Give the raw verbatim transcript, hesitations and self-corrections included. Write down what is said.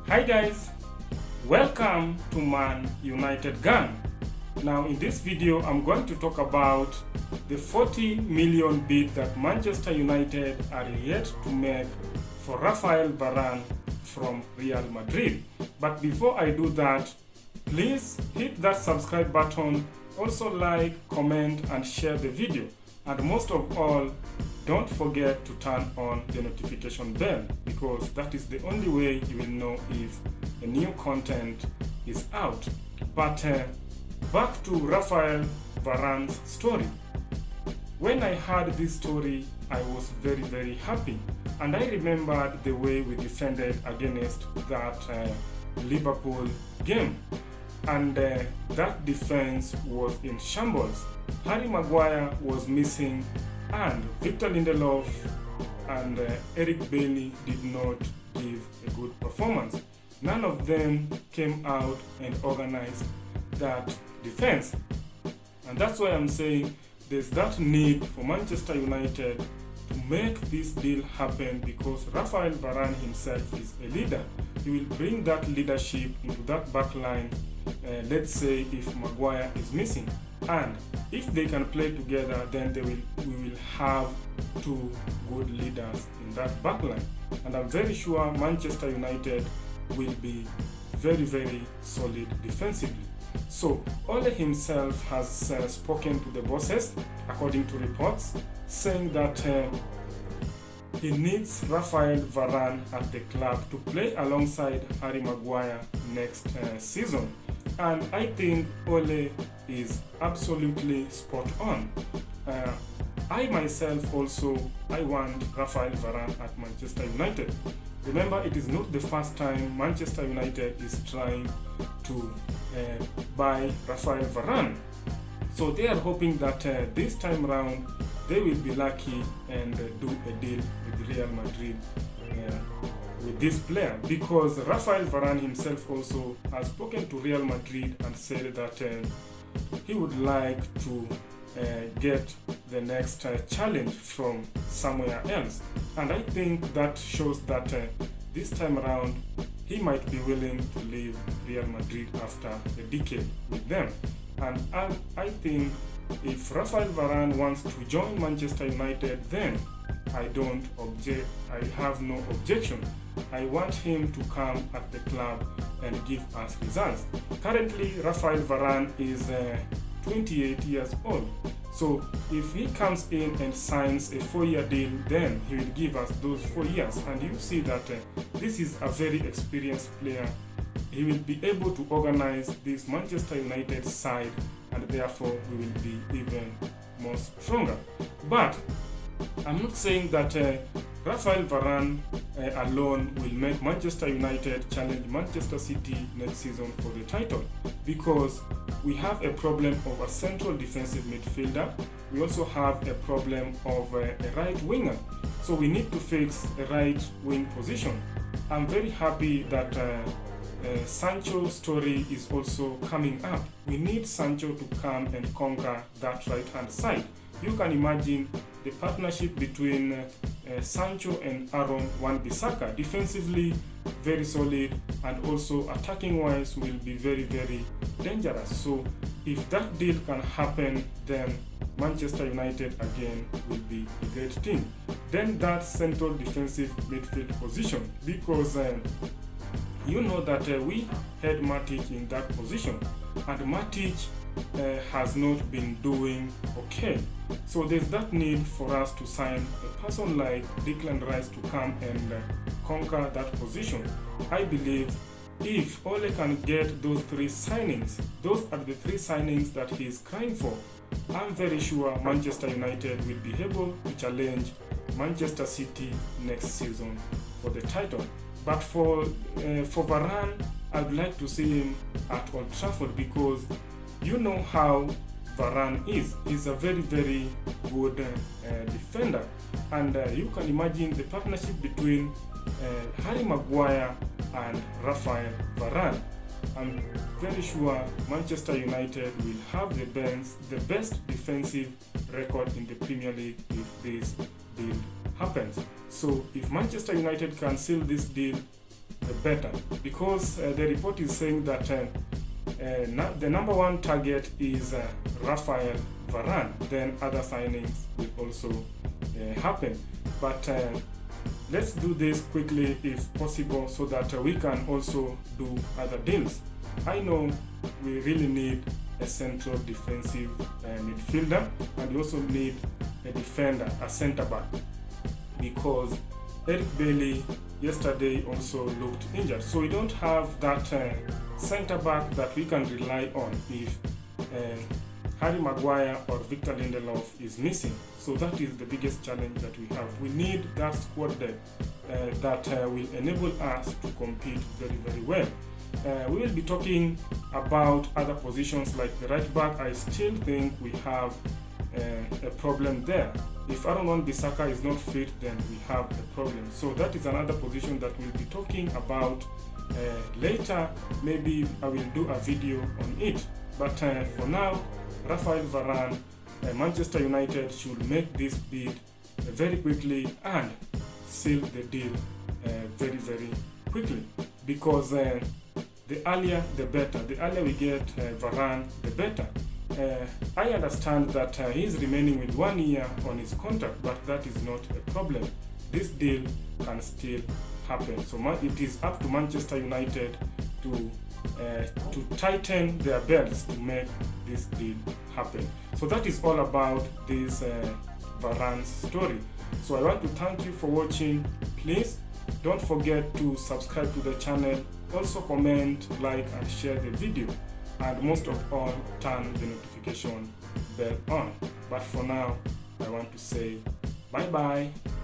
Hi guys, welcome to Man United Gang. Now in this video I'm going to talk about the forty million bid that Manchester United are yet to make for Rafael Varane from Real Madrid. But before I do that, please hit that subscribe button, also like, comment and share the video. And most of all, don't forget to turn on the notification bell, because that is the only way you will know if a new content is out. But uh, back to Rafael Varane's story. When I heard this story, I was very very happy, and I remembered the way we defended against that uh, Liverpool game, and uh, that defense was in shambles. Harry Maguire was missing, and Victor Lindelof and uh, Eric Bailly did not give a good performance. None of them came out and organized that defense, and that's why I'm saying there's that need for Manchester United to make this deal happen, because Rafael Varane himself is a leader. He will bring that leadership into that back line, uh, let's say if Maguire is missing. And if they can play together, then they will, we will have two good leaders in that back line. And I'm very sure Manchester United will be very, very solid defensively. So Ole himself has uh, spoken to the bosses, according to reports, saying that uh, he needs Rafael Varane at the club to play alongside Harry Maguire next uh, season. And I think Ole is absolutely spot on. Uh, I myself also, I want Rafael Varane at Manchester United. Remember, it is not the first time Manchester United is trying to uh, buy Rafael Varane. So they are hoping that uh, this time around they will be lucky and uh, do a deal with Real Madrid uh, with this player, because Rafael Varane himself also has spoken to Real Madrid and said that uh, he would like to uh, get the next uh, challenge from somewhere else. And I think that shows that uh, this time around he might be willing to leave Real Madrid after a decade with them. And I, I think if Rafael Varane wants to join Manchester United, then I don't object, I have no objection. I want him to come at the club and give us results. Currently, Rafael Varane is uh, twenty-eight years old. So if he comes in and signs a four-year deal, then he will give us those four years. And you see that uh, this is a very experienced player. He will be able to organize this Manchester United side, and therefore we will be even more stronger. But I'm not saying that uh, Rafael Varane uh, alone will make Manchester United challenge Manchester City next season for the title, because we have a problem of a central defensive midfielder. We also have a problem of uh, a right winger. So we need to fix a right wing position. I'm very happy that uh, uh, Sancho's story is also coming up. We need Sancho to come and conquer that right hand side. You can imagine the partnership between uh, uh, Sancho and Aaron Wan-Bissaka. Defensively very solid, and also attacking wise will be very very dangerous. So if that deal can happen, then Manchester United again will be a great team. Then that central defensive midfield position, because uh, you know that uh, we had Matic in that position, and Matic uh, has not been doing okay. So there's that need for us to sign a person like Declan Rice to come and uh, conquer that position. I believe if Ole can get those three signings, those are the three signings that he is crying for, I'm very sure Manchester United will be able to challenge Manchester City next season for the title. But for uh, for Varane, I'd like to see him at Old Trafford, because you know how Varane is. He's a very very good uh, uh, defender, and uh, you can imagine the partnership between uh, Harry Maguire and Rafael Varane. I'm very sure Manchester United will have the best, the best defensive record in the Premier League if this deal happens. So if Manchester United can seal this deal, the better, because uh, the report is saying that uh, uh, the number one target is uh, Rafael Varane. Then other signings will also uh, happen. But uh, let's do this quickly if possible, so that uh, we can also do other deals. I know we really need a central defensive uh, midfielder, and we also need a defender, a centre back, because Eric Bailly yesterday also looked injured. So we don't have that uh, centre back that we can rely on if uh, Harry Maguire or Victor Lindelof is missing. So that is the biggest challenge that we have. We need that squad depth uh, that uh, will enable us to compete very, very well. Uh, we will be talking about other positions like the right back. I still think we have uh, a problem there. If Aaron Wan-Bissaka is not fit, then we have a problem. So that is another position that we'll be talking about uh, later. Maybe I will do a video on it. But uh, for now, Rafael Varane, uh, Manchester United should make this bid uh, very quickly and seal the deal uh, very, very quickly, because uh, the earlier the better. The earlier we get uh, Varane, the better. Uh, I understand that uh, he is remaining with one year on his contract, but that is not a problem. This deal can still happen. So it is up to Manchester United to uh, to tighten their belts to make this deal happen. So that is all about this uh, Varane story. So I want to thank you for watching. Please don't forget to subscribe to the channel. Also comment, like and share the video, and most of all, turn the notification bell on. But for now, I want to say bye bye.